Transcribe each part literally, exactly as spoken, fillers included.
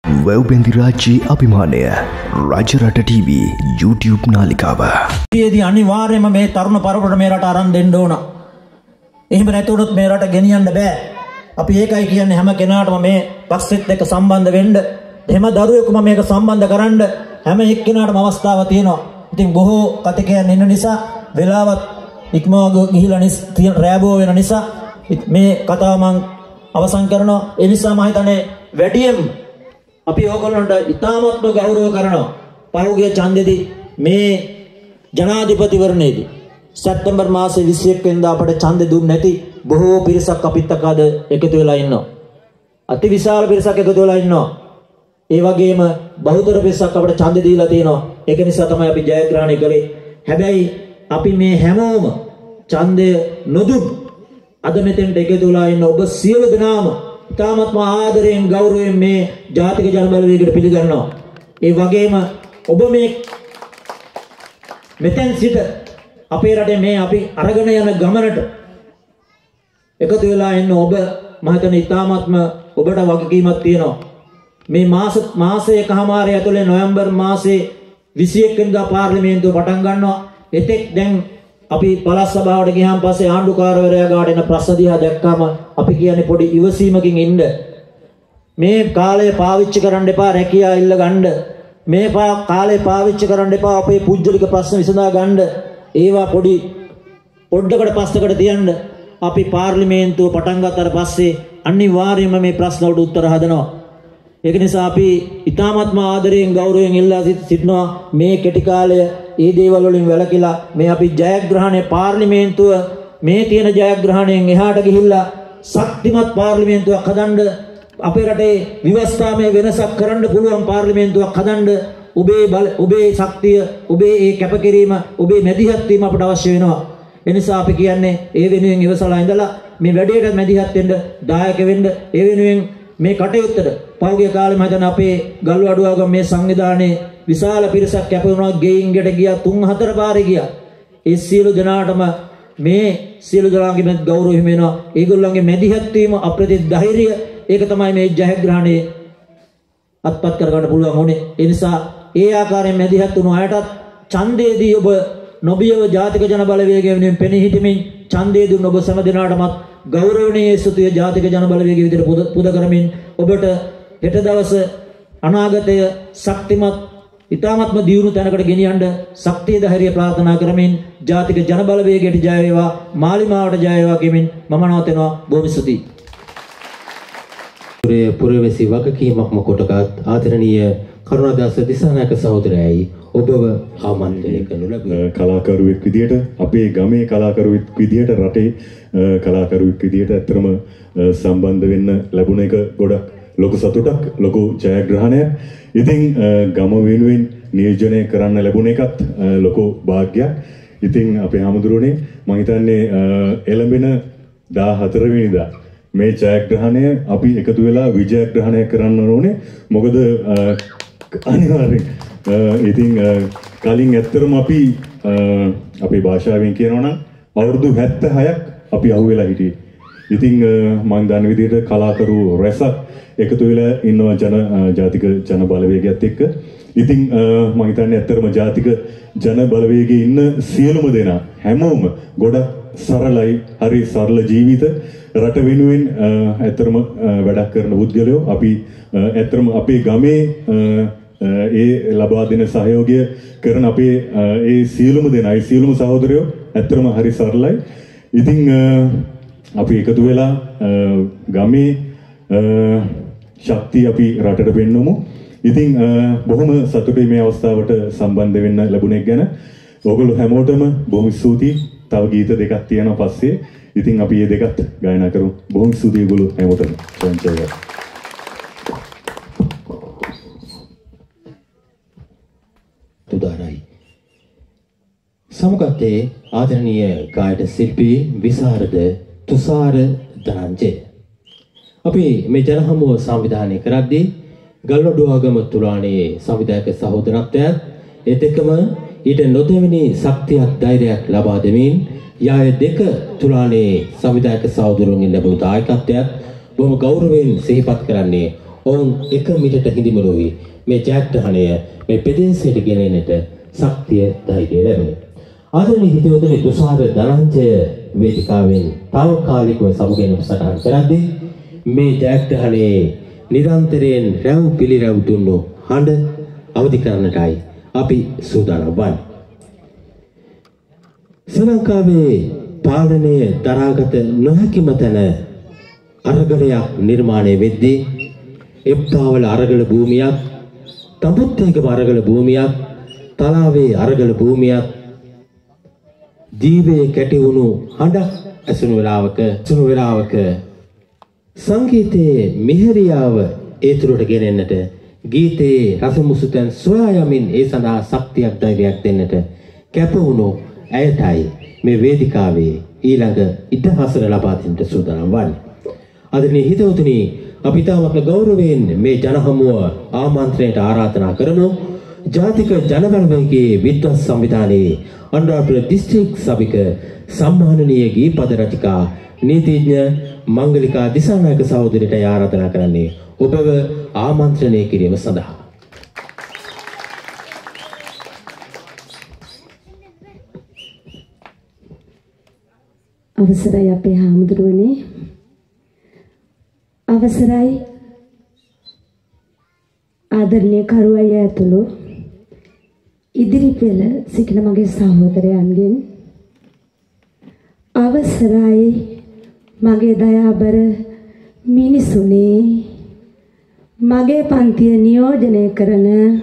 වැව්බැඳි රාජ්‍යයේ අභිමානය Rajarata TV YouTube නාලිකාව. ඊයේදී අනිවාර්යයෙන්ම මේ තරුණ පරපුරට මේ රට අරන් දෙන්න ඕන. එහෙම නැතුනොත් මේ රට ගෙනියන්න බෑ. අපි ඒකයි කියන්නේ හැම කෙනාටම මේ පක්ෂෙත් එක්ක සම්බන්ධ වෙන්න. එහෙම දරුවෙකුම මේක සම්බන්ධ කරන්න හැම එක්කෙනාටම අවස්ථාවක් තියෙනවා. ඉතින් බොහෝ කතිකයන් ඉන්න නිසා වෙලාවත් ඉක්මවා ගිහිලා රෑබෝ වෙන නිසා මේ කතාව මම අවසන් කරනවා. ඒ නිසා මම හිතන්නේ වැඩියෙන් අපි ඕගොල්ලන්ට ඉතාමත්ම ගෞරව කරනවා. පහුගිය ඡන්දෙදී මේ ජනාධිපතිවරණයේදී සැප්තැම්බර් මාසේ විසි එක් වෙනිදා අපට ඡන්දෙ දුන්නේ නැති බොහෝ පිරිසක් අපිත් එක්ක අද එකතු වෙලා ඉන්නවා. අති විශාල පිරිසක් එකතු වෙලා ඉන්නවා. ඒ වගේම බහුතර පිරිසක් අපට ඡන්දෙ දීලා තියෙනවා. ඒක නිසා තමයි අපි ජයග්‍රහණය කළේ. හැබැයි අපි මේ හැමෝම ඡන්දය නොදුන් අද මෙතෙන්ට එකතු වෙලා ඉන්න ඔබ සියලු දෙනාම ඉතාමත්ම ආදරයෙන් ගෞරවයෙන් මේ ජාතික ජන බලවේගයට පිළිගන්නවා. ඒ වගේම ඔබ මේ මෙතෙන් සිට අපේ රටේ මේ අපි අරගෙන යන ගමනට එකතු වෙලා ඉන්න ඔබ මම හිතන්නේ ඉතාමත්ම ඔබට වගකීමක් තියෙනවා. මේ මාස මාසයකමාරය ඇතුලේ නොවැම්බර් මාසේ විසි එක් වෙනිදා පාර්ලිමේන්තුව පටන් ගන්නවා. එතෙක් දැන් අපි පළාත් සභාවට ගියාන් පස්සේ ආණ්ඩුකාරවරයා ගාවට එන ප්‍රශ්න දිහා දැක්කම අපි කියන්නේ පොඩි ඉවසීමකින් ඉන්න. මේ කාලය පාවිච්චි කරන්න එපා රැකියා ඉල්ල ගන්න. මේ කාලය පාවිච්චි කරන්න එපා අපේ පුජ්‍යලික ප්‍රශ්න විසඳා ගන්න. ඒවා පොඩි පොඩ්ඩකට පස්සකට තියන්න. අපි පාර්ලිමේන්තුව පටන් ගත්තට පස්සේ අනිවාර්යයෙන්ම මේ ප්‍රශ්න වලට උත්තර හදනවා. ඒක නිසා අපි ඉතාමත්ම ආදරයෙන් ගෞරවයෙන් ඉල්ලා සිටිනවා මේ කෙටි කාලය ඒ දේවල් වලින් වැළකීලා මේ අපි ජයග්‍රහණය පාර්ලිමේන්තුව මේ තියෙන ජයග්‍රහණයෙන් එහාට ගිහිල්ලා ශක්තිමත් පාර්ලිමේන්තුවක් හදන්න අපේ රටේ ව්‍යවස්ථාමය වෙනසක් කරන්න පුළුවන් පාර්ලිමේන්තුවක් හදන්න ඔබේ බල ඔබේ ශක්තිය ඔබේ ඒ කැපකිරීම ඔබේ මැදිහත් වීම අපට අවශ්‍ය වෙනවා. ඒ නිසා අපි කියන්නේ ඒ වෙනුවෙන් ඉවසලා ඉඳලා මේ වැඩේට මැදිහත් වෙන්න දායක වෙන්න ඒ වෙනුවෙන් මේ කටයුත්තට පහුගිය කාලේ මම හිතන අපේ ගල්වඩුවාගම මේ සංවිධානයේ විශාල පිරිසක් කැප වුණා. ගෙයින් ගෙට ගියා තුන් හතර පාරේ ගියා. ඒ සියලු දෙනාටම මේ සියලු දෙනාගේ මෙත් ගෞරව හිමි වෙනවා. ඒගොල්ලන්ගේ මැදිහත් වීම අප්‍රතිත් ධෛර්යය ඒක තමයි මේ ජයග්‍රහණයේ අත්පත් කරගන්න පුළුවන් ඕනේ. ඒ නිසා ඒ ආකාරයෙන් මැදිහත් වුණු අයටත් ඡන්දයේදී ඔබ නොබියව ජාතික ජන බලවේගය වෙනුවෙන් පෙනී සිටමින් ඡන්දය දුන්න ඔබ සෑම දිනකටමත් ගෞරවනීය ස්තුතිය ජාතික ජන බලවේගය විදිහට පුද කරමින් ඔබට හෙට දවස අනාගතය ශක්තිමත් ඉතාමත්ම දියුණු තැනකට ගෙනියන්න ශක්තිය ධෛර්යය ප්‍රාර්ථනා කරමින් ජාතික ජන බලවේගයට ජය වේවා මාලිමාවට ජය වේවා කියමින් මම නවතිනවා. බොහොම ස්තුතියි. පුරවැසි වගකීමක්ම කොටගත් ආදරණීය කරුණාදාස දිසානායක සහෝදරයයි ඔබව ආමන්ත්‍රණය කරනු ලැබුවා. කලාකරුවෙක් විදියට අපේ ගමේ කලාකරුවෙක් විදියට රටේ කලාකරුවෙක් විදියට ඇත්තටම සම්බන්ධ වෙන්න ලැබුණ එක ගොඩක් ලොකු සතුටක් ලොකු ජයග්‍රහණයක්. ඉතින් ගම වෙනුවෙන් නියෝජනය කරන්න ලැබුණ එකත් ලොකු වාග්යක්. ඉතින් අපේ හැමදෙරුවනේ මම හිතන්නේ එළඹෙන දාහතර වෙනිදා මේ ජයග්‍රහණය අපි එකතු වෙලා විජයග්‍රහණය කරන්න ඕනේ. මොකද අනිවාර්යෙන් ඉතින් කලින් ඇත්තටම අපි අපේ භාෂාවෙන් කියනවා නම් අවුරුදු හැත්තෑහයක් අපි අහුවෙලා හිටියේ. ඉතින් මම දන්න විදිහට කලාකරු රැසක් එකතු වෙලා ඉන්නවා ජන ජාතික ජන බලවේගයත් එක්ක. ඉතින් මම හිතන්නේ ඇත්තටම ජාතික ජන බලවේගයේ ඉන්න සියලුම දෙනා හැමෝම ගොඩක් සරලයි, හරි සරල ජීවිත රට වෙනුවෙන් ඇත්තටම වැඩක් කරන පුද්ගලයෝ. අපි ඇත්තටම අපේ ගමේ ඒ ලබා දෙන සහයෝගය කරන අපේ ඒ සියලුම දෙනා, ඒ සියලුම සහෝදරයෝ ඇත්තටම හරි සරලයි. ඉතින් අපි එකතු වෙලා ගමේ ශක්තිය අපි රටට පෙන්නමු. ඉතින් බොහොම සතුටුයි මේ අවස්ථාවට සම්බන්ධ වෙන්න ලැබුණේ ගැන. ඔයගොල්ලෝ හැමෝටම බොහොම ස්තුතියි. තව ගීත දෙකක් තියෙනවා පස්සේ. ඉතින් අපි මේ දෙකත් ගායනා කරමු. බොහොම ස්තුතියි ඔයගොල්ලෝ හැමෝටම. සංචය. තුදාරයි. සමුගත්තේ ආදරණීය ගායක ශිල්පී විසරද තුෂාර ධනංජය. අපි මේ ජනහමුව සංවිධානය කරද්දී ගල්වඩුවාගම තුලාණේ සංවිධායක සහෝදරත්වයත් ඒ දෙකම ඊට නොදෙවෙනි ශක්තියක් ධෛර්යයක් ලබා දෙමින් යාය දෙක තුලාණේ සංවිධායක සහෝදරුන්ගෙන් ලැබුණු දායකත්වයත් බොහොම ගෞරවයෙන් සිහිපත් කරන්නේ ඔවුන් එක මිටට හිඳිමුලුයි මේ ජයග්‍රහණය මේ ප්‍රදේශයට ගෙනෙන්නට ශක්තිය ධෛර්යය ලැබුණේ. ආදරණීය හිතවතුනි, තුෂාර ධනංජය වේදිකාවෙන් తాවකාලිකව සමුගෙන සටහන් කරද්දී මේ ජයග්‍රහණයේ නිරන්තරයෙන් රැව් පිළිරැව් දුන්නු හඬ අවදි කරන්නටයි අපි සූදානම් වන්නේ. ශ්‍රී පාලනය දරාගත නොහැකිම තැන අරගලයක් නිර්මාණය වෙද්දී එප්පාවල අරගල භූමියක්, තඹුත්තේගම අරගල භූමියක්, තලාවේ අරගල භූමියක්, ජීවේ කැටි වුණු හඬක් ඇසුණු වෙලාවක සුණු වෙලාවක සංගීතයේ මිහිරියාව ඒතුරට ගෙනෙන්නට, ගීතයේ රසමුසුතෙන් සොයා යමින් ඒ සඳහා ශක්තියක් ධෛර්යයක් දෙන්නට කැප වුණු ඇයටයි මේ වේදිකාවේ ඊළඟ ඉතිහාසය ලබා දෙන්නට සූදානම් වන්නේ. ආදරණීය හිතවතුනි, අපි තාමත් ගෞරවයෙන් මේ ජනහමුව ආමන්ත්‍රණයට ආරාධනා කරමු. ජාතික ජනබලවේගයේ විද්වත් සංවිධානයේ අනුරාධපුර දිස්ත්‍රික් සභික සම්මානනීය ගීපද රචිකා නීතිඥ මංගලිකා දිසානායක සහෝදරියට ආරාධනා කරන්නේ ඔබව ආමන්ත්‍රණය කිරීම සඳහා. අවසරයි අපේ හාමුදුරුවනේ, අවසරයි ආදරණීය කරුවයි ඇතුළු ඉදිරි පෙළ සිටින මගේ සහෝදරයන්ගෙන්, අවසරයි මගේ දයාබර මිනිසුනේ, මගේ පන්තිය නියෝජනය කරන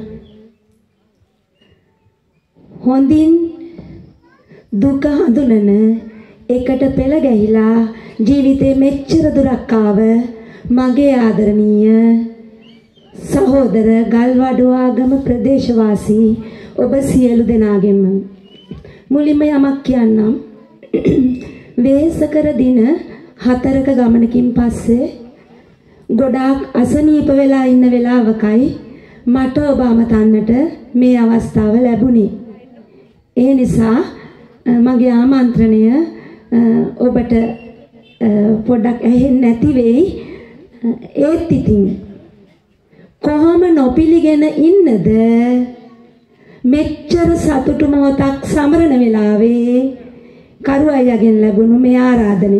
හොඳින් දුක හඳුනන, එකට පෙළ ගැහිලා ජීවිතේ මෙච්චර දුරක් ආව මගේ ආදරණීය සහෝදර ගල්වඩුවාගම ප්‍රදේශවාසී ඔබ සියලු දෙනාගෙම මුලින්ම යමක් කියන්නම්. වෙහෙසකර දින හතරක ගමනකින් පස්සේ ගොඩාක් අසනීප වෙලා ඉන්න වෙලාවකයි මට ඔබ අමතන්නට මේ අවස්ථාව ලැබුණේ. ඒ නිසා මගේ ආමන්ත්‍රණය ඔබට පොඩ්ඩක් ඇහෙන්නේ නැති වෙයි. ඒත් ඉතින් කොහොම නොපිළිගෙන ඉන්නද මෙච්චර සතුටු මොහොතක් සමරන වෙලාවේ කරු අයියාගෙන් ලැබුණු මේ ආරාධනය.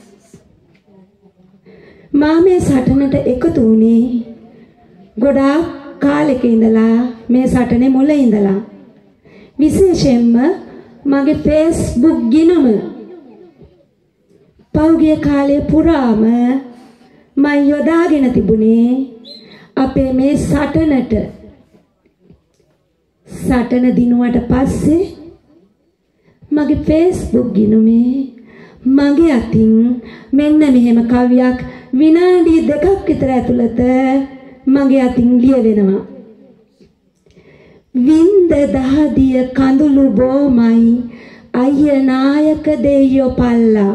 මා මේ සටනට එකතු වුණේ ගොඩාක් කාලෙක ඉඳලා, මේ සටනේ මුල ඉඳලා. විශේෂයෙන්ම මගේ Facebook ගිණුම පෞගිය කාලේ පුරාම මම යොදාගෙන තිබුණේ අපේ මේ සටනට. සටන දිනුවට පස්සේ මගේ Facebook ගිණුමේ මගේ අතින් මෙන්න මෙහෙම කවියක් විනාඩි දෙකක් විතර ඇතුළත මගේ අතින් ලියවෙනවා. වින්ද දහදිය කඳුළු බොමයි අයිය නායක දෙයියෝ පල්ලා,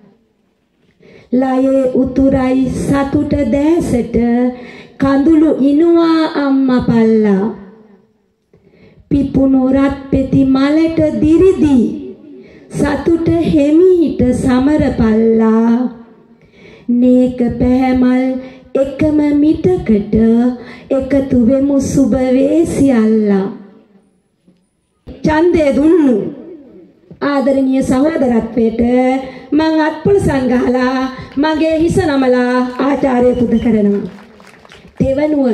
ලයේ උතුරයි සතුට දැසට කඳුළු ඉනුවා අම්මා පල්ලා, පිපුණු රත් පෙති මලට දිරිදී සතුට හිමිහිට සමර පල්ලා, නේක පැහැමල් එකම මිටකට එකතු වෙමු සුබ වේසියල්ලා. ඡන්දය දුන්නු ආදරණීය සහෝදරත්වයට මං අත්පොලසන් ගහලා මගේ හිස නමලා ආචාර්ය පුද කරනවා. දෙවනුව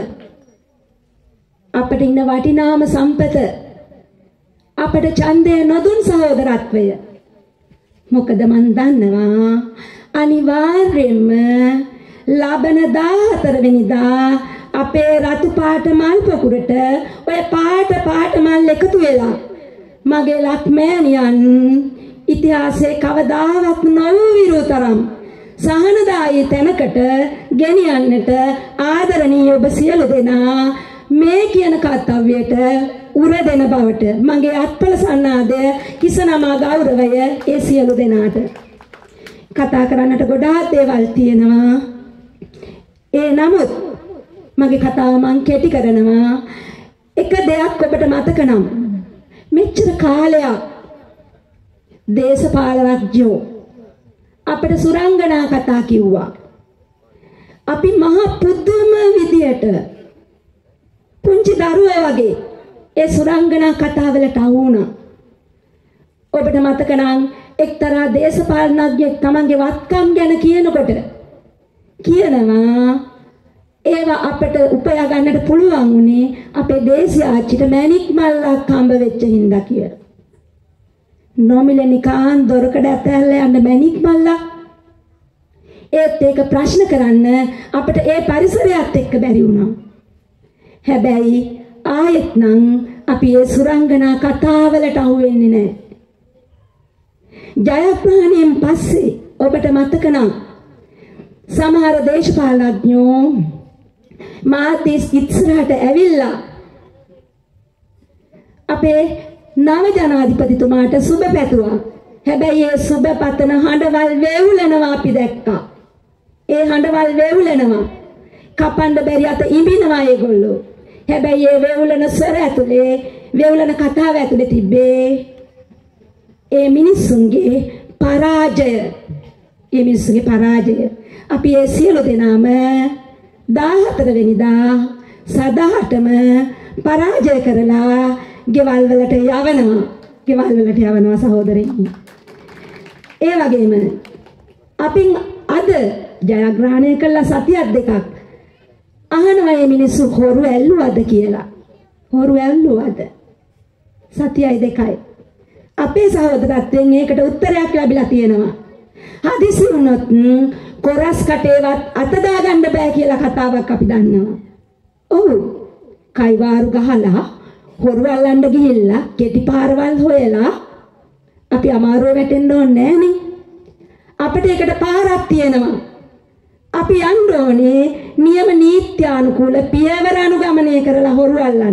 අපිට ඉන්න වටිනාම සම්පත අපිට ඡන්දය නොදුන් සහෝදරත්වය. මොකද මන් දන්නවා අනිවාර්යයෙන්ම ලබන දාහතර වෙනිදා අපේ රතු පාට මල් පොකුරට ඔය පාට පාට මල් එකතු වෙලා මගේ ලක්මෑණියන් ඉතිහාසයේ කවදාවත් නොවිරු තරම් සහනදායී තැනකට ගෙනියන්නට ආදරණීය ඔබ සියලු දෙනා මේ කියන කර්තව්‍යයට උර දෙන බවට මගේ අත්පල සන්නාදය කිසනමා ගෞරවය ඒ සියලු දෙනාට. කතා කරන්නට ගොඩාක් දේවල් තියෙනවා. ඒ නමුත් මගේ කතාව මං කෙටි කරනවා. එක දෙයක් ඔබට මතක නම් මෙච්චර කාලයක් දේශපාලනඥයෝ අපිට සුරංගනා කතා කිව්වා. අපි මහා පුදුම විදියට පුංචි දරුවෝ වගේ ඒ සුරංගනා කතාවලට අහු වුණා. ඔබට මතක නම් එක්තරා දේශපාලනඥයෙක් තමන්ගේ වත්කම් ගැන කියනකොට කියනවා ඒවා අපිට උපයා ගන්නට පුළුවන් උනේ අපේ දේශීය ආච්චිට මැණික් මල්ලක් හම්බ වෙච්ච හින්දා කියලා. නොමිලේ නිකාන් දොරකඩ ඇතැල්ල යන්න මැණික් මල්ලක්. ඒත් ඒක ප්‍රශ්න කරන්න අපිට ඒ පරිසරයත් එක්ක බැරි වුණා. හැබැයි ආයෙත් නම් අපි ඒ සුරංගනා කතාවලට අහු වෙන්නේ නැහැ. ජයග්‍රහණයෙන් පස්සේ ඔබට මතක නම් සමහර දේශපාලනඥයෝ මාතිස් ඉස්සරහට ඇවිල්ලා අපේ නව ජනාධිපතිතුමාට සුබ පැතුවා. හැබැයි ඒ සුබ පතන හඬවල් වේවුලනවා අපි දැක්කා. ඒ හඬවල් වේවුලනවා. කපන්න බැරි අත ඉඹිනවා ඒගොල්ලෝ. හැබැයි ඒ වේවුලන ස්වර ඇතුලේ වේවුලන කතාව ඇතුලේ තිබ්බේ ඒ මිනිස්සුන්ගේ පරාජය. ඒ මිනිස්සුන්ගේ පරාජය. අපි ඒ සියලු දෙනාම දාහතර වෙනිදා සදාටම පරාජය කරලා ගෙවල් වලට යවනවා. ගෙවල් වලට යවනවා සහෝදරයනි. ඒ වගේම අපි අද ජයග්‍රහණය කළා සතියක් දෙකක් අහනවා මේ මිනිස්සු හොරු ඇල්ලුවද කියලා. හොරු ඇල්ලුවද? සතියයි දෙකයි. අපේ සහෝදරත්වයෙන් ඒකට උත්තරයක් ලැබිලා තියෙනවා. හදිසි වුණොත් කොරස් කටේවත් අත දාගන්න බෑ කියලා කතාවක් අපි දන්නවා. ඔව්. කයිවාරු ගහලා හොරු අල්ලන්න ගිහිල්ලා කෙටි පාරවල් හොයලා අපි අමාරුව වැටෙන්න ඕනේ නෑනේ. අපිට ඒකට පාරක් තියෙනවා. අපි යන්න ඕනේ නියම නීත්‍යානුකූල පියවර අනුගමනය කරලා හොරු අල්ලන්න.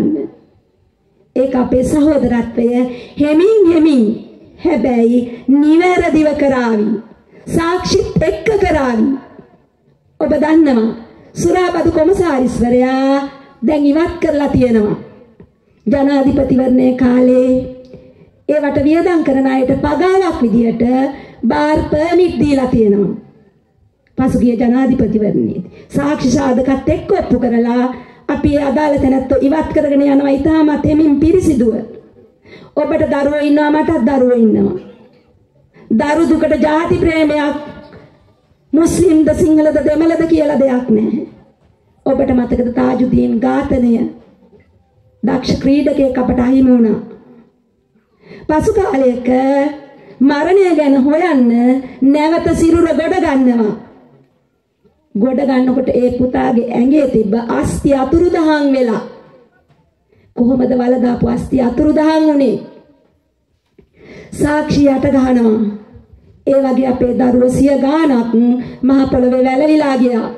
ඒක අපේ සහෝදරත්වය හෙමින් හෙමින් හැබැයි නිවැරදිව කරાવી. සාක්ෂිත් එක්ක කරાવી. ඔබ දන්නවා සුරාබදු කොමසාරිස්වරයා දැන් ඉවත් කරලා තියෙනවා. ජනාධිපතිවරණයේ කාලේ ඒවට වියදම් කරන අයට පගාවක් විදියට බාර් පර්මිට් දීලා තියෙනවා. පසුගිය ජනාධිපතිවරණයේ සාක්ෂි සාධකත් එක්ක ඔප්පු කරලා අපි අදාළ තැනැත්තෝ ඉවත් කරගෙන යනවා ඊටමත් එමින් පිරිසිදුව. ඔබට දරුවෝ ඉන්නවා මටත් දරුවෝ ඉන්නවා. දරු දුකට ಜಾති ප්‍රේමයක් මුස්ලිම්ද සිංහලද දෙමළද කියලා දෙයක් නැහැ. ඔබට මතකද තාජුදීන් ඝාතනය? දක්ෂ ක්‍රීඩකයෙක් අපට අහිමි වුණා. පසු කාලයක මරණය ගැන හොයන්න නැවත සිරුර ගොඩ ගන්නවා. ගොඩ ගන්නකොට ඒ පුතාගේ ඇඟේ තිබ්බ අස්ථි අතුරුදහන් වෙලා. කොහොමද වලදාපු අස්ථි අතුරුදහන් වුනේ? සාක්ෂි යට ගහනවා. ඒ වගේ අපේ දරුවෝ සිය ගාණක් මහ පොළවේ වැළලිලා ගියා.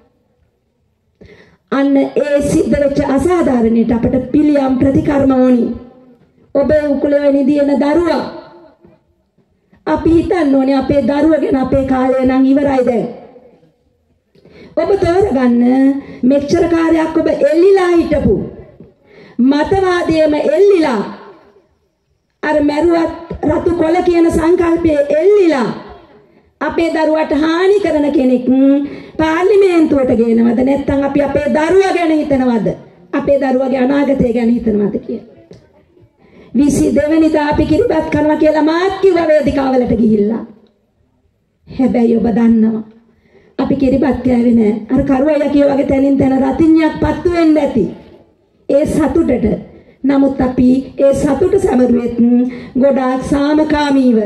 අන්න ඒ සිද්ධ වෙච්ච අසාධාරණයට අපට පිළියම් ප්‍රතිකර්ම ඕනි. ඔබේ උකුලේ නිදින දරුවා අපි හිතන්න ඕනේ අපේ දරුවා ගැන. අපේ කාලය නම් ඉවරයි දැන්. ඔබ තෝරගන්න මෙච්චර කාර්යයක් ඔබ එල්ලිලා හිටපු මතවාදයේම එල්ලිලා අර මරුවත් රතු කොළ කියන සංකල්පයේ එල්ලිලා අපේ දරුවට හානි කරන කෙනෙක් පාර්ලිමේන්තුවට ගේනවද? නැත්නම් අපි අපේ දරුවා ගැන හිතනවද? අපේ දරුවාගේ අනාගතය ගැන හිතනවද කියලා. විසි දෙවෙනිදා අපි කිරිබත් කරනවා කියලා මාත් කිව්වා වේදිකාවලට ගිහිල්ලා. හැබැයි ඔබ දන්නවා අපි කිරිබත් කෑවේ නෑ. අර කරුවයියා කියෝ වගේ තැනින් තැන රතිඤ්ඤයක් පත්තු වෙන්න ඇති. ඒ සතුටට. නමුත් අපි ඒ සතුට සමරුවෙත් ගොඩාක් සාමකාමීව.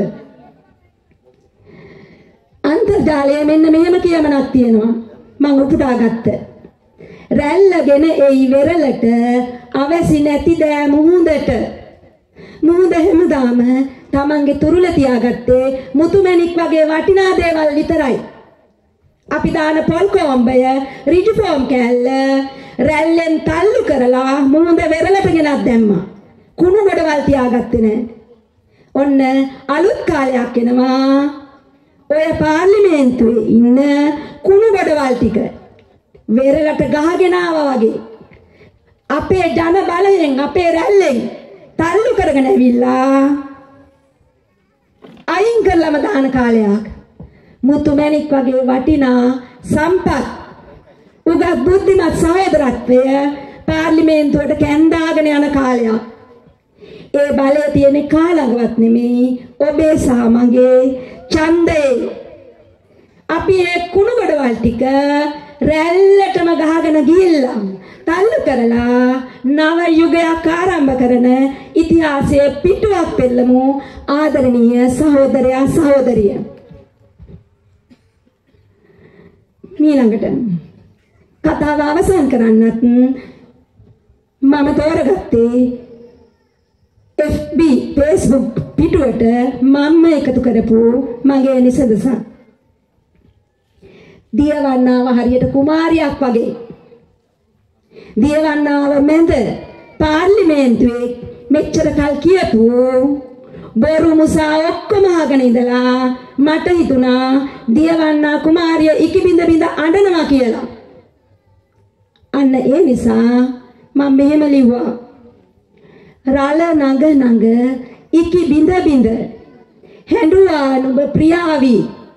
අන්තර්ජාලයේ මෙන්න මෙහෙම කියමනක් තියෙනවා. මම උපුටාගත්ත. රැල්ලගෙන එයි වෙරළට අවැසි නැති දෑ මුහුදට. මුහුද හැමදාම තමන්ගේ තුරුල තියාගත්තේ මුතුමැණික් වගේ වටිනා දේවල් විතරයි. අපි දාන පොල් කොම්බය ඍජු ෆෝම් කෑල්ල රැල්ලෙන් තල්ලු කරලා මුහුද වෙරළට ගෙනත් දැම්මා. කුණු ගොඩවල් තියාගත්තේ නැහැ. ඔන්න අලුත් කාලයක් එනවා. ඔය පාර්ලිමේන්තුවේ ඉන්න කුණු ගොඩවල් ටික වෙරළට ගහගෙන ආවා වගේ අපේ ජන බලයෙන් අපේ රැල්ලෙන් තල්ලු කරගෙන ඇවිල්ලා අයින් කරලම දාන කාලයක්. මුතු මැණික් වගේ වටිනා සම්පත් උගත් බුද්ධිමත් සහෝදරත්වය පාර්ලිමේන්තුවට කැන්දාගෙන යන කාලයක්. ඒ බලය තියෙන කාලඟවත් නෙමෙයි ඔබේ සහ මගේ ඡන්දේ. අපි ඒ කුණු ගඩවල් ටික රැල්ලටම ගහගෙන ගිහිල්ලා තල්ලු කරලා නව යුගයක් ආරම්භ කරන ඉතිහාසයේ පිටුවක් පෙළමු ආදරණීය සහෝදරයා සහෝදරිය. ඊළඟට කතාව අවසන් කරන්නත් මම තෝරගත්තේ F B Facebook පිටුවට මම එකතු කරපු මගේ නිසඳසක්. දියවන්නාව හරියට කුමාරියක් වගේ. දියවන්නාව මැද පාර්ලිමේන්තුවේ මෙච්චර කල් කියපු බොරු මුසා ඔක්කොම අහගෙන ඉඳලා මට හිතුණා දියවන්නා කුමාරිය ඉකිබිඳ බිඳ අඬනවා කියලා. අන්න ඒ නිසා මම මෙහෙම ලිව්වා. රළ නඟ නඟ ඉකි බිඳ බිඳ හැඬුවා නුඹ ප්‍රියාවි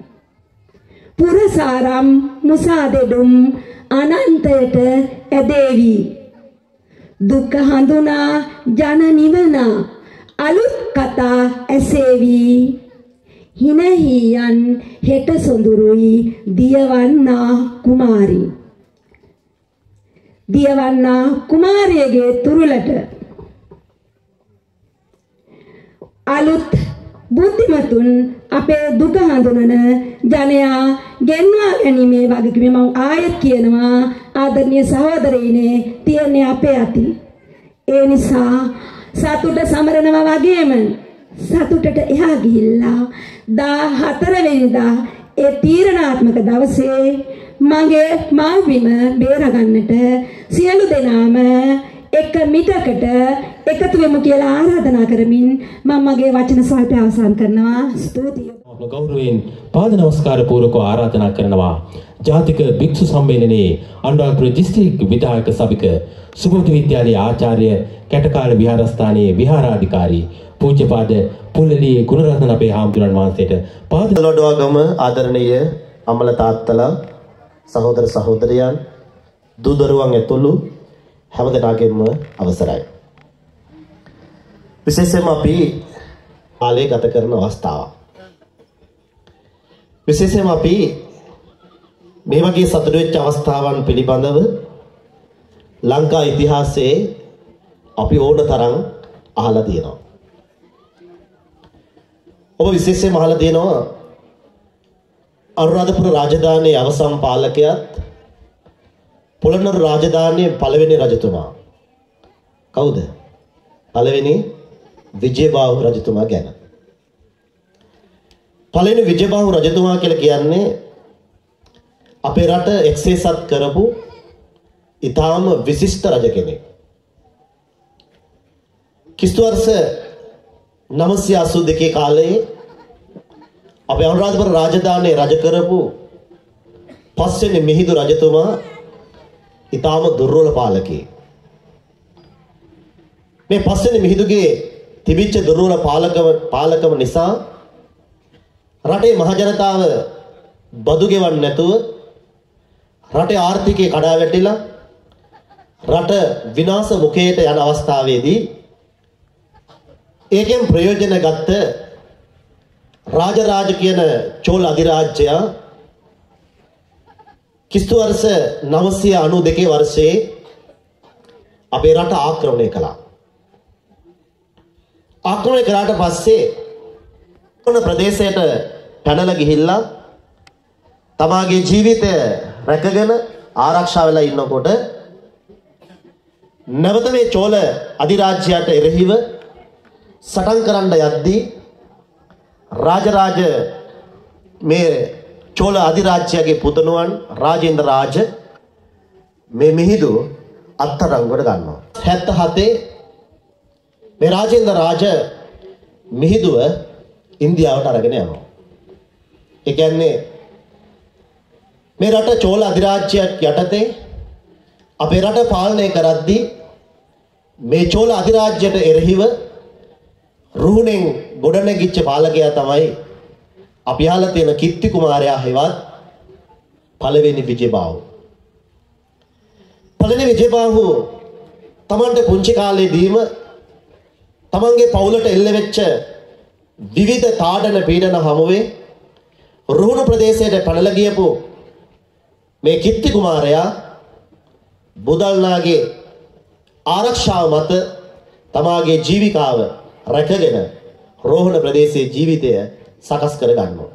පුරසාරම් මුසා දෙඩුම් අනන්තයට ඇදේවි දුක හඳුනා ජන නිවන අලුත් කතා ඇසේවි හිනහියන් හෙට සොඳුරුයි දියවන්නා කුමාරි. දියවන්නා කුමාරියගේ තුරුලට අලුත් බුද්ධිමතුන් අපේ දුක හඳුනන ජනයා ගෙන්වා ගැනීමේ වගකීම මම ආයෙත් කියනවා ආදරණීය සහෝදරයිනේ තියන්නේ අපේ අතින්. ඒ නිසා සතුට සමරනවා වගේම සතුටට එහා ගිහිල්ලා දාහතර වෙනිදා ඒ තීරණාත්මක දවසේ මගේ මව්බිම බේරගන්නට සියලු දෙනාම එක මිටකට එකතු වෙමු කියලා ආරාධනා කරමින් මම මගේ වචන ස්වල්පය අවසන් කරනවා. ස්තුතියි. අපේ ගෞරවයෙන් පාද නමස්කාර පූර්වක ආරාධනා කරනවා. ජාතික භික්ෂු සම්මේලනයේ අනුරාධපුර දිස්ත්‍රික් විධායක සභික සුබෝධි විද්‍යාලයේ ආචාර්ය කැටකාල විහාරස්ථානයේ විහාරාධිකාරී පූජ්‍යපාද පුල්ලලී ගුණරත්න අපේ හාමුදුරන් වහන්සේට පාද ලොඩවගම ආදරණීය අමල තාත්තලා සහෝදර සහෝදරයන් දූ දරුවන් ඇතුළු හැමදෙනාගේම අවසරයි. විශේෂයෙන්ම අපි කාලය ගත කරන අවස්ථාවක්. විශේෂයෙන්ම අපි මේ වගේ සතුටු වෙච්ච අවස්ථාවන් පිළිබඳව ලංකා ඉතිහාසයේ අපි ඕන තරම් අහලා තියෙනවා. ඔබ විශේෂයෙන්ම අහලා තියෙනවා අනුරාධපුර රාජධානියේ අවසන් පාලකයාත් පොළොන්නරු රාජධානියේ පළවෙනි රජතුමා කවුද? පළවෙනි විජයබාහු රජතුමා ගැන. පළවෙනි විජයබාහු රජතුමා කියලා කියන්නේ අපේ රට එක්සේසත් කරපු ඊටාම විශිෂ්ට රජ කෙනෙක්. කිස්තු වර්ෂ නවසිය අසූ දෙකේ කාලයේ අපේ අනුරාධපුර රාජධානියේ රජ කරපු පස්වෙනි මිහිඳු රජතුමා ඊටාම දුර්වල පාලකයෙක්. මේ පස්වෙනි මිහිඳුගේ තිබිච්ච දුර්වල පාලකව පාලකම නිසා රටේ මහජනතාව බදු ගෙවන්නේ නැතුව රටේ ආර්ථිකය කඩා වැටිලා රට විනාශ මුඛයට යන අවස්ථාවේදී ඒකෙන් ප්‍රයෝජන ගත්ත රාජරාජ කියන චෝල අධිරාජ්‍යයා කිස්තු වර්ෂ නවසිය අනූ දෙකේ වර්ෂයේ අපේ රට ආක්‍රමණය කළා. ආක්‍රමණය කළාට පස්සේ මොන ප්‍රදේශයට පැනලා ගිහිල්ලා තමාගේ ජීවිතය රැකගෙන ආරක්ෂා වෙලා ඉන්නකොට නැවත මේ චෝල අධිරාජ්‍යයට එරෙහිව සටන් කරන්න යද්දී රාජරාජ මේ චෝල අධිරාජ්‍යයේ පුතණුවන් රාජේන්ද්‍ර රාජ මේ මිහිඳු අත්අඩංගුවට ගන්නවා. හැත්තෑ හතේ මේ රාජේන්ද්‍ර රාජ මිහිඳුව ඉන්දියාවට අරගෙන යනවා. ඒ කියන්නේ මේ රට චෝල අධිරාජ්‍යයක් යටතේ අපේ රට පාලනය කරද්දී මේ චෝල අධිරාජ්‍යයට එරෙහිව රුහුණෙන් ගොඩනැගිච්ච පාලකයා තමයි අපි අහලා තියෙන කිත්ති කුමාරයා හෙවත් පළවෙනි විජයබාහු. පළවෙනි විජයබාහු තමන්ට පුංචි කාලේදීම තමන්ගේ පවුලට එල්ල වෙච්ච විවිධ තාඩන පීඩන හමුවේ රුහුණු ප්‍රදේශයට පැනලා ගියපු මේ කිත්ති කුමාරයා බුදල්නාගේ ආරක්ෂාව මත තමාගේ ජීවිකාව රැකගෙන රෝහණ ප්‍රදේශයේ ජීවිතය සකස් කර ගන්නවා.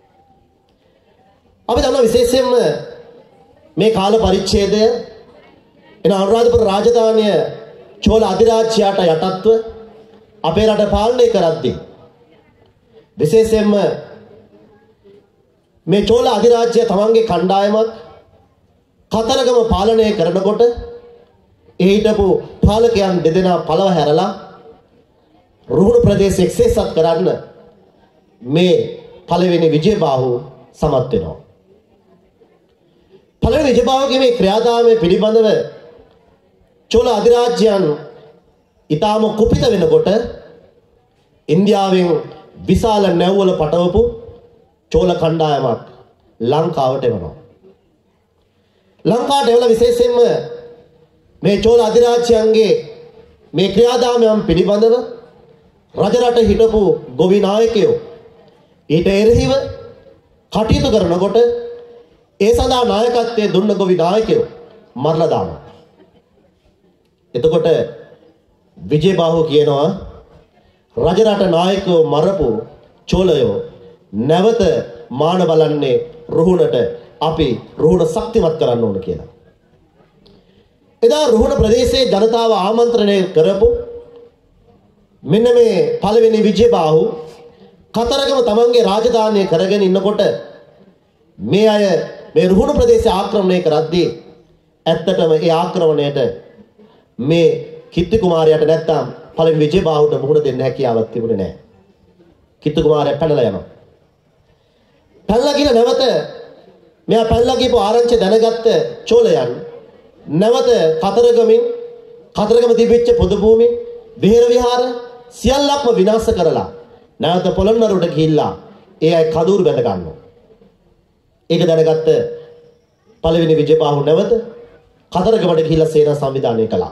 අපි දන්නවා විශේෂයෙන්ම මේ කාල පරිච්ඡේදය එන අනුරාධපුර රාජධානිය චෝල අධිරාජ්‍යයට යටත්ව අපේ රට පාලනය කරද්දී විශේෂයෙන්ම මේ චෝල අධිරාජ්‍ය තමන්ගේ කණ්ඩායමක් කතරගම පාලනය කරනකොට ඒ හිටපු පාලකයන් දෙදෙනා පළව හැරලා රුහුණු ප්‍රදේශ එක්සේසත් කරන්න මේ පළවෙනි විජයබාහු සමත් වෙනවා. පළවෙනි විජයබාහුගේ මේ ක්‍රියාදාමය පිළිබඳව චෝල අධිරාජ්‍යයන් ඊටාම කුපිත වෙනකොට ඉන්දියාවෙන් විශාල නැව්වල පටවපු චෝල කණ්ඩායමක් ලංකාවට එනවා. ලංකාවට එවලා විශේෂයෙන්ම මේ චෝල අධිරාජ්‍යයන්ගේ මේ ක්‍රියාදාමයන් පිළිබඳව රජරට හිටපු ගොවි නායකයෝ ඊට එරෙහිව කටයුතු කරනකොට ඒ සඳහා නායකත්වයේ දුන්න ගොවි නායකයෝ මරලා දානවා. එතකොට විජයබාහු කියනවා රජරට නායකයෝ මරපු චෝලයෝ නැවත මාන බලන්නේ රුහුණට අපි රුහුණ ශක්තිමත් කරන්න ඕන කියලා. එදා රුහුණ ප්‍රදේශයේ ජනතාව ආමන්ත්‍රණය කරපු මෙන්න මේ පළවෙනි විජයබාහු කතරගම තමන්ගේ රාජධානිය කරගෙන ඉන්නකොට මේ අය මේ රුහුණ ප්‍රදේශය ආක්‍රමණය කරද්දී ඇත්තටම ඒ ආක්‍රමණයට මේ කිත්ති කුමාරයාට නැත්තම් පළවෙනි විජයබාහුට මුහුණ දෙන්න හැකියාවක් තිබුණේ නැහැ. කිත්ති කුමාරයා පැනලා යනවා. පැනලා ගිහින් නැවත මෙයා පැනලා ගිහපු ආරංචිය දැනගත්ත චෝලයන් නැවත කතරගමින් කතරගම තිබිච්ච පොදු භූමි විහෙර විහාර සියල්ලක්ම විනාශ කරලා නැවත පොළොන්නරුවට ගිහිල්ලා ඒ අය කඳවුරු බැඳ ගන්නවා. ඒක දැනගත්ත පළවෙනි විජයබාහු නැවත කතරගමට ගිහිල්ලා සේනා සංවිධානය කළා.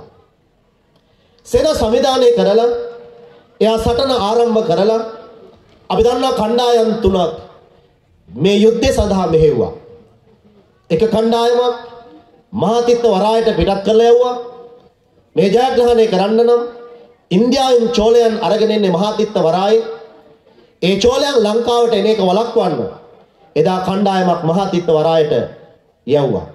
සේනා සංවිධානය කරලා එයා සටන ආරම්භ කරලා අපි දන්නා කණ්ඩායම් තුනක් මේ යුද්ධය සඳහා මෙහෙව්වා. එක කණ්ඩායමක් මහාතිත්ත වරායට පිටත් කරලා යවුවා. මේ ජයග්‍රහණය කරන්න නම් ඉන්දියාවෙන් චෝලයන් අරගෙන ඉන්නේ මහාතිත්ත වරායේ. ඒ චෝලයන් ලංකාවට එන එක වළක්වන්න එදා කණ්ඩායමක් මහාතිත්ත වරායට යවුවා.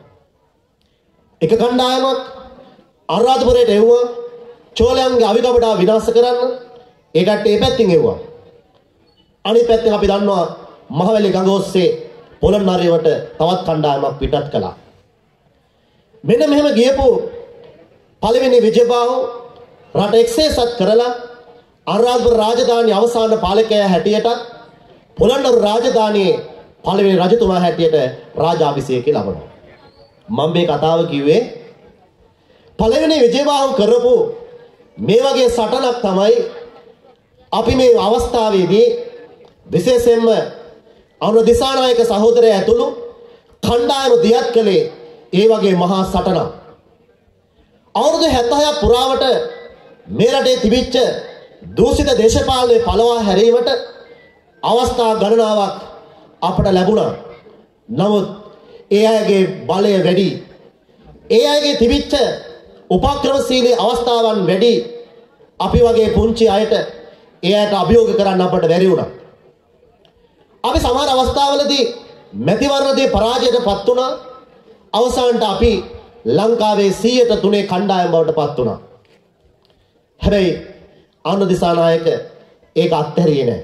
එක කණ්ඩායමක් අනුරාධපුරයට එවුවා චෝලයන්ගේ අවිගමඩා විනාශ කරන්න. ඒ කට්ටිය ඒ පැත්තෙන් එවුවා. අනිත් පැත්තෙන් අපි දන්නවා මහවැලි ගඟ ඔස්සේ පොළොන්නරුවට තවත් කණ්ඩායමක් පිටත් කළා. මෙන්න මෙහෙම ගියපු පළවෙනි විජයබාහු රට එක්සේසත් කරලා අනුරාධපුර රාජධානිය අවසාන පාලකයා හැටියට පොළොන්නරු රාජධානියේ පළවෙනි රජතුමා හැටියට රාජාභිෂේකය ලබනවා. මම මේ කතාව කිව්වේ පළවෙනි විජයබාහු කරපු මේ වගේ සටනක් තමයි අපි මේ අවස්ථාවේදී විශේෂයෙන්ම අනුර දිසානායක සහෝදරය ඇතුළු කණ්ඩායම දියත් කළේ ඒ වගේ මහා සටනක්. අවුරුදු හැත්තෑව පුරාවට මේ රටේ තිබිච්ච දූෂිත දේශපාලනය පළවා හැරීමට අවස්ථා ගණනාවක් අපට ලැබුණා. නමුත් ඒ අයගේ බලය වැඩි. ඒ අයගේ තිබිච්ච උපක්‍රමශීලී අවස්ථාවන් වැඩි. අපි වගේ පුංචි අයට ඒ අයට අභියෝග කරන්න අපට බැරි වුණා. අපි සමහර අවස්ථාවලදී මැතිවරණදී පරාජයට පත් වුණා. අවසානට අපි ලංකාවේ සීයට තුනේ කණ්ඩායම් බවට පත් වුණා. හැබැයි ආනන්ද දිසානායක ඒක අත්හැරියේ නැහැ.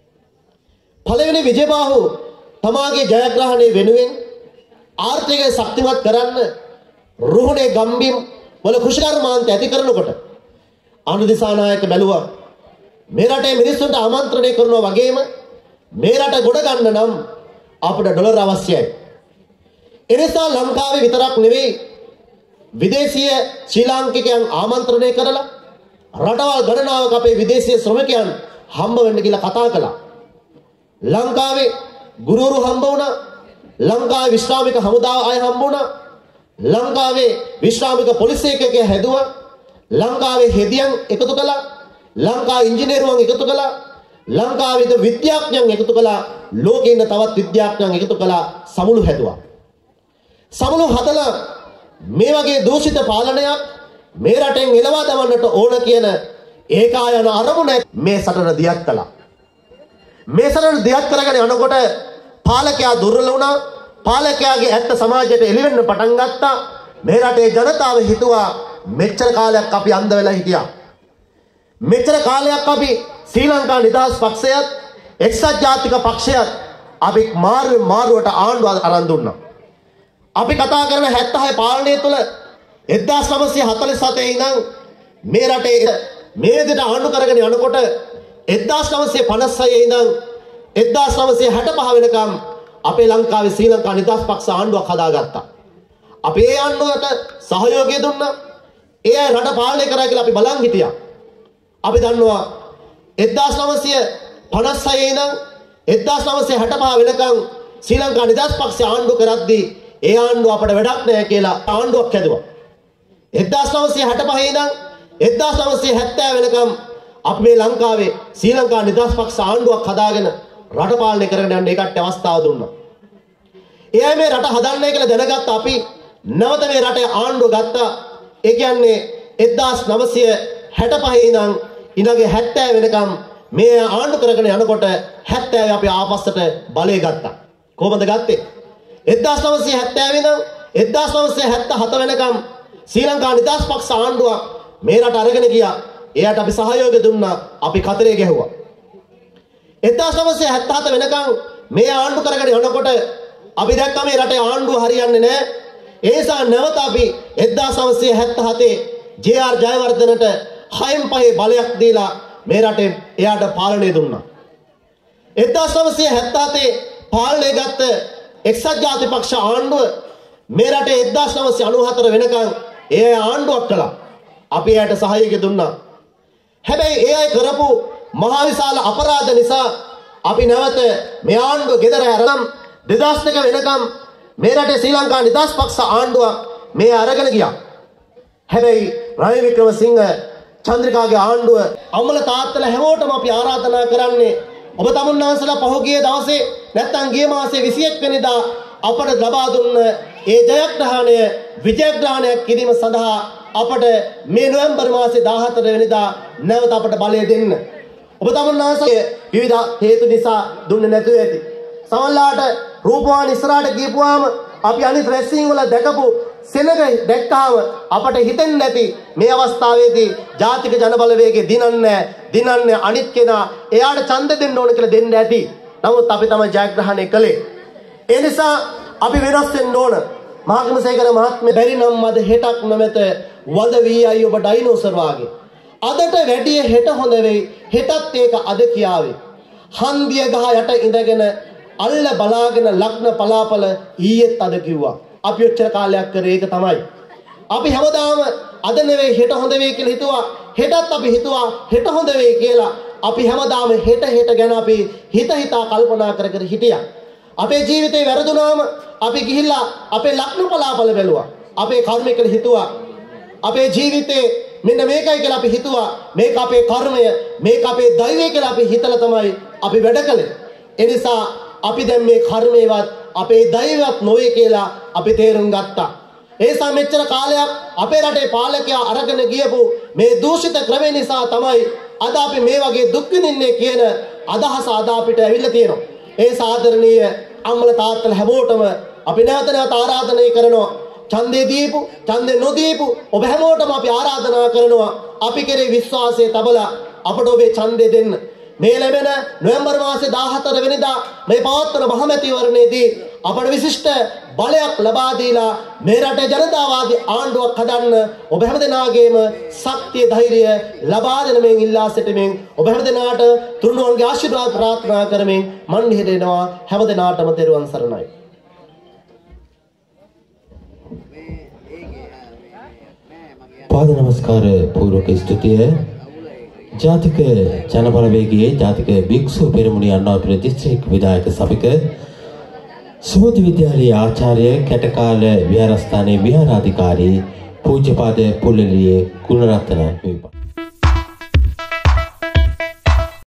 පළවෙනි විජයබාහු තමාගේ ජයග්‍රහණය වෙනුවෙන් ආර්ථිකය ශක්තිමත් කරන්න රුහුණේ ගම්බිම් වල කෘෂිකර්මාන්ත ඇති කරනකොට ආනන්ද දිසානායක බැලුවා මේ රටේ මිනිස්සුන්ට ආමන්ත්‍රණය කරනවා වගේම මේ රට ගොඩ ගන්න නම් අපිට ඩොලර් අවශ්‍යයි. එනිසා ලංකාවේ විතරක් නෙවෙයි විදේශීය ශ්‍රී ලාංකිකයන් ආමන්ත්‍රණය කරලා රටවල් ගණනාවක අපේ විදේශීය ශ්‍රමිකයන් හම්බ වෙන්න කියලා කතා කළා. ලංකාවේ ගුරුවරු හම්බ වුණා. ලංකාවේ විශ්‍රාමික හමුදාව අය හම්බ වුණා. ලංකාවේ විශ්‍රාමික පොලිසියකක හැදුවා. ලංකාවේ හෙදියන් එකතු කළා. ලංකා ඉංජිනේරුවන් එකතු කළා. ලංකාවේ විද්‍යාඥයන් එකතු කළා. ලෝකේ ඉන්න තවත් විද්‍යාඥයන් එකතු කළා. සමුළු හැදුවා. සමුළු හදලා මේ වගේ දූෂිත පාලනයක් මේ රටෙන් එළවා දමන්නට ඕන කියන ඒකායන අරමුණ මේ සටන දියත් කළා. මේ සටන දියත් කරගෙන යනකොට පාලකයා දුර්වල වුණා. පාලකයාගේ ඇත්ත සමාජයට එළිවෙන්න පටන් ගත්තා. මේ රටේ ජනතාව හිතුවා මෙච්චර කාලයක් අපි අන්ධ වෙලා හිටියා. මෙච්චර කාලයක් අපි ශ්‍රී ලංකා නිදහස් පක්ෂයත් එක්සත් ජාතික පක්ෂයත් අපි මාරු මාරුවට ආණ්ඩුව අරන් දුන්නා. අපි කතා කරන හැත්තෑ පාලනය තුළ එක්දාස් නවසිය හතළිස් හතේ ඉඳන් මේ රටේ මේ විදිහට ආණ්ඩු කරගෙන යනකොට එක්දාස් නවසිය පනස් හයේ ඉඳන් එක්දාස් නවසිය හැට පහ වෙනකම් අපේ ලංකාවේ ශ්‍රී ලංකා නිදහස් පක්ෂ ආණ්ඩුවක් හදාගත්තා. අපි ඒ ආණ්ඩුවට සහයෝගය දුන්නා. ඒ රට පාලනය කරා කියලා අපි බලන් හිටියා. අපි දන්නවා එක්දාස් නවසිය පනස් හයේ ඉඳන් එක්දාස් නවසිය හැට පහ වෙනකම් ශ්‍රී ලංකා නිදහස් පක්ෂ ආණ්ඩු කරද්දී ඒ ආණ්ඩුව අපට වැඩක් නැහැ කියලා ආණ්ඩුවක් හැදුවා. එක්දාස් නවසිය හැට පහේ ඉඳන් එක්දාස් නවසිය හැත්තෑ වෙනකම් අපි මේ ලංකාවේ ශ්‍රී ලංකා නිදහස් පක්ෂ ආණ්ඩුවක් හදාගෙන රට පාලනය කරගෙන යන්න ඒකට අවස්ථාව දුන්නා. එයා මේ රට හදන්නේ කියලා දැනගත්ත අපි නැවත මේ රටේ ආණ්ඩුව ගත්තා. ඒ කියන්නේ එක්දාස් නවසිය හැට පහේ ඉඳන් ඊළඟ හැත්තෑ වෙනකම් මේ ආණ්ඩු කරගෙන යනකොට හැත්තෑ අපි ආපස්සට බලය ගත්තා. කොහොමද ගත්තේ? එක්දාස් නවසිය හැත්තෑ ඉඳන් එක්දාස් නවසිය හැත්තෑ හත වෙනකම් ශ්‍රී ලංකා නිදහස් පක්ෂ ආණ්ඩුව මේ රට අරගෙන ගියා. එයාට අපි සහයෝගය දුන්නා. අපි කතරේ ගැහුවා. එක්දාස් නවසිය හැත්තෑ හත වෙනකම් මේ ආණ්ඩු කරගෙන යනකොට අපි දැක්කා මේ රටේ ආණ්ඩුව හරියන්නේ නැහැ. ඒ නිසා නැවත අපි එක්දාස් නවසිය හැත්තෑ හතේ ජේ ආර් ජයවර්ධනට හයෙන් පහේ බලයක් දීලා මේ රටේ එයාට පාලනය දුන්නා. එක්දාස් නවසිය හැත්තෑ හතේ පාලනය ගත්ත එක්සත් ජාතික පක්ෂ ආණ්ඩුව මේ රටේ එක්දාස් නවසිය අනූ හතර වෙනකන් ඒ ආණ්ඩුවක් කළා. අපි එයාට සහයෝගය දුන්නා. හැබැයි ඒ අය කරපු මහා විශාල අපරාධ නිසා අපි නැවත මේ ආණ්ඩුව ගෙදර ඇරනම් දෙදාස් දෙක වෙනකම් මේ රටේ ශ්‍රී ලංකා නිදහස් පක්ෂ ආණ්ඩුව මේ අරගෙන ගියා. හැබැයි රනිල් වික්‍රමසිංහ චන්ද්‍රිකාගේ ආණ්ඩුව අම්මල තාත්තලා හැමෝටම අපි ආරාධනා කරන්නේ ඔබ තමුන්නාන්සලා පහුගිය දවසේ නැත්නම් ගිය මාසේ විසිඑක් වෙනිදා අපට ලබා දුන්න ඒ ජයග්‍රහණය විජයග්‍රහණයක් කිරීම සඳහා අපට මේ නොවැම්බර් මාසේ දාහතර වෙනිදා නැවත අපට බලය දෙන්න. ඔබ තමුන්නාන්සලා විවිධ හේතු නිසා දුන්නේ නැතුව ඇති. සමහරලාට රූපවාහිනී ඉස්සරහට ගිහපුවාම අපි අනිත් රැස්වීම් වල දැකපු සෙනග දැක්කාම අපට හිතෙන්නේ නැති මේ අවස්ථාවේදී ජාතික ජනබලවේගයේ දිනන්නේ දිනන්නේ අනිත් කෙනා එයාට ඡන්ද දෙන්න ඕන කියලා දෙන්න ඇති. නමුත් අපි තමයි ජයග්‍රහණය කළේ. ඒ නිසා අපි වෙනස් වෙන්න ඕන. මහගමසේකර මහත්මයා බැරි නම් අද හෙටක් නැමෙත වද වී අය ඔබ ඩයිනෝසර් වාගේ. අදට වැඩිය හෙට හොඳ වෙයි. හෙටත් ඒක අද කියාවේ. හන්දිය ගහ යට ඉඳගෙන අල්ල බලාගෙන ලග්න පලාපල ඊයේත් අද කිව්වා. අපි ඔච්චර කාලයක් කරේ ඒක තමයි. අපි හැමදාම අද නෙවෙයි හෙට හොඳ වෙයි කියලා හිතුවා. හෙටත් අපි හිතුවා හෙට හොඳ වෙයි කියලා. අපි හැමදාම හෙට හෙට ගැන අපි හිත හිතා කල්පනා කර කර හිටියා. අපේ ජීවිතේ වැරදුනාම අපි ගිහිල්ලා අපේ ලග්න පලාපල බැලුවා. අපේ කර්මය කියලා හිතුවා. අපේ ජීවිතේ මෙන්න මේකයි කියලා අපි හිතුවා. මේක අපේ කර්මය, මේක අපේ දෛවය කියලා අපි හිතලා තමයි අපි වැඩ කළේ. ඒ නිසා අපි දැන් මේ කර්මේවත් අපේ දෛවයක් නොවේ කියලා අපි තේරුම් ගත්තා. ඒ නිසා මෙච්චර කාලයක් අපේ රටේ පාලකයා අරගෙන ගියපු මේ දූෂිත ක්‍රමය නිසා තමයි අද අපි මේ වගේ දුක් විඳින්නේ කියන අදහස අද අපිට ඇවිල්ලා තියෙනවා. ඒ සාදරණීය අම්මල තාත්තලා හැමෝටම අපි නැවත නැවත ආරාධනය කරනවා. ඡන්දේ දීපු, ඡන්දේ නොදීපු ඔබ හැමෝටම අපි ආරාධනා කරනවා. අපි කෙරේ විශ්වාසය තබලා අපට ඔබේ ඡන්දේ දෙන්න. මේ ලැබෙන නොවැම්බර් මාසේ දාහතර වෙනිදා මේ පවත්වන මහමැතිවරණයේදී අපට විශිෂ්ට බලයක් ලබා දීලා මේ රටේ ජනතාවාදී ආණ්ඩුවක් හදන්න ඔබ හැමදෙනාගේම ශක්තිය ධෛර්යය ලබා දෙන මෙන් ඉල්ලා සිටමින් ඔබ හැමදෙනාට තුරුණුවන්ගේ ආශිර්වාද ප්‍රාර්ථනා කරමින් මන් හිතෙනවා හැමදෙනාටම තෙරුවන් සරණයි. පාද නමස්කාර පූර්වක ස්තුතිය. ජාතික ජනබලවේගයේ ජාතික භික්ෂු පෙරමුණේ අනුරාධපුර දිස්ත්‍රික් විධායක සභික සුමති විද්‍යාලයේ ආචාර්ය කැටකාල විහාරස්ථානයේ විහාරාධිකාරී පූජ්‍යපාද පුල්ලලියේ ගුණරත්න හිමිපාණන්